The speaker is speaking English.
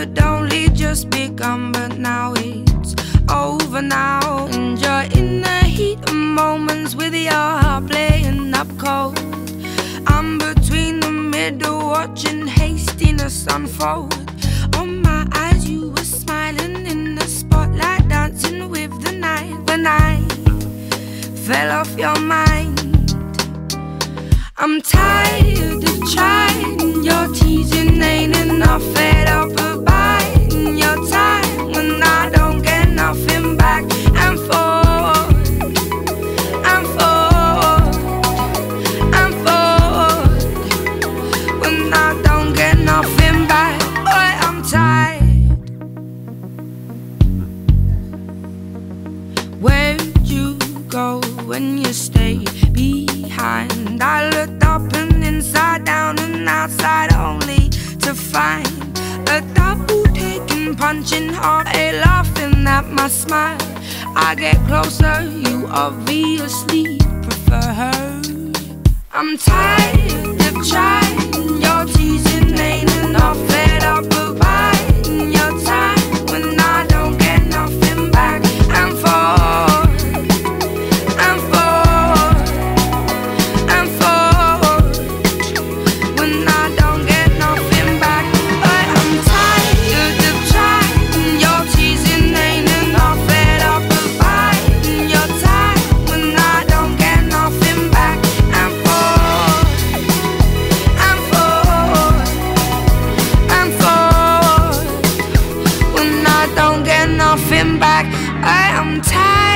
should only just begun, but now it's over now. And you're in the heat of moments with your heart playing up cold. I'm between the middle watching hastiness unfold. On my eyes you were smiling in the spotlight, dancing with the night. When I fell off your mind, I'm tired of trying. Your teasing ain't enough, fed up of biding your time. When I don't get nothing back, and forward, and forward, and forward. When I don't get nothing back, boy, I'm tired. Where'd you go when you stayed behind? I looked up and inside down and outside only to find a double taking, punching heart, a laughing at my smile. I get closer, you obviously prefer her. I'm tired of trying, your teasing ain't enough, fed up of biding your time. When I don't get nothing back, and forward, and forward, and forward. When I don't get nothing back, but I'm tired of trying, your teasing ain't enough, fed up of biding your time. When I don't get nothing back, and forward, and forward, and forward. When I don't get nothing back, I am tired.